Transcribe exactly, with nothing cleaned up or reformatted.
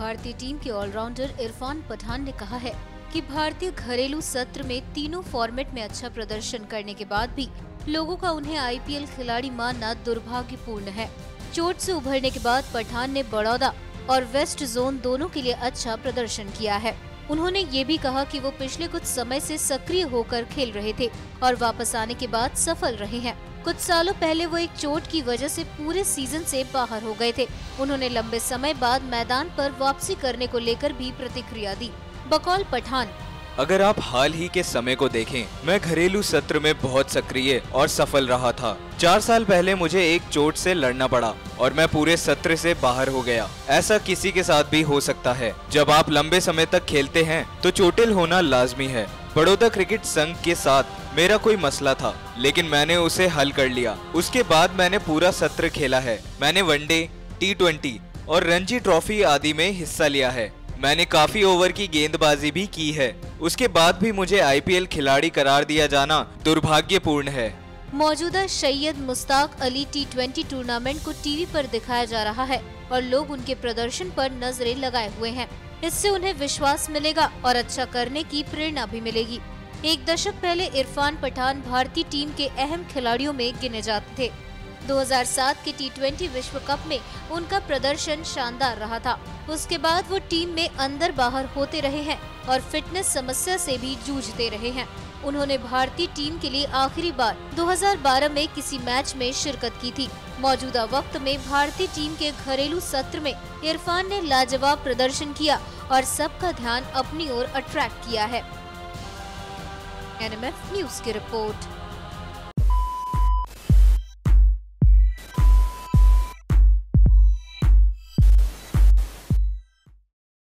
भारतीय टीम के ऑलराउंडर इरफान पठान ने कहा है कि भारतीय घरेलू सत्र में तीनों फॉर्मेट में अच्छा प्रदर्शन करने के बाद भी लोगों का उन्हें आईपीएल खिलाड़ी मानना दुर्भाग्यपूर्ण है। चोट से उभरने के बाद पठान ने बड़ौदा और वेस्ट जोन दोनों के लिए अच्छा प्रदर्शन किया है। उन्होंने ये भी कहा कि वो पिछले कुछ समय से सक्रिय होकर खेल रहे थे और वापस आने के बाद सफल रहे हैं। कुछ सालों पहले वो एक चोट की वजह से पूरे सीजन से बाहर हो गए थे। उन्होंने लंबे समय बाद मैदान पर वापसी करने को लेकर भी प्रतिक्रिया दी। बकौल पठान, अगर आप हाल ही के समय को देखें, मैं घरेलू सत्र में बहुत सक्रिय और सफल रहा था। चार साल पहले मुझे एक चोट से लड़ना पड़ा और मैं पूरे सत्र से बाहर हो गया। ऐसा किसी के साथ भी हो सकता है। जब आप लंबे समय तक खेलते हैं तो चोटिल होना लाजमी है। बड़ौदा क्रिकेट संघ के साथ मेरा कोई मसला था, लेकिन मैंने उसे हल कर लिया। उसके बाद मैंने पूरा सत्र खेला है। मैंने वनडे, टी ट्वेंटी और रणजी ट्रॉफी आदि में हिस्सा लिया है। मैंने काफी ओवर की गेंदबाजी भी की है। उसके बाद भी मुझे आईपीएल खिलाड़ी करार दिया जाना दुर्भाग्यपूर्ण है। मौजूदा Syed Mushtaq Ali T twenty tournament को टीवी पर दिखाया जा रहा है और लोग उनके प्रदर्शन पर नजरें लगाए हुए हैं। इससे उन्हें विश्वास मिलेगा और अच्छा करने की प्रेरणा भी मिलेगी। एक दशक पहले इरफान पठान भारतीय टीम के अहम खिलाड़ियों में गिने जाते थे। दो हज़ार सात के टी ट्वेंटी विश्व कप में उनका प्रदर्शन शानदार रहा था। उसके बाद वो टीम में अंदर बाहर होते रहे हैं और फिटनेस समस्या से भी जूझते रहे हैं। उन्होंने भारतीय टीम के लिए आखिरी बार दो हज़ार बारह में किसी मैच में शिरकत की थी। मौजूदा वक्त में भारतीय टीम के घरेलू सत्र में इरफान ने लाजवाब प्रदर्शन किया और सबका ध्यान अपनी ओर अट्रैक्ट किया है। एनएमएफ न्यूज की रिपोर्ट।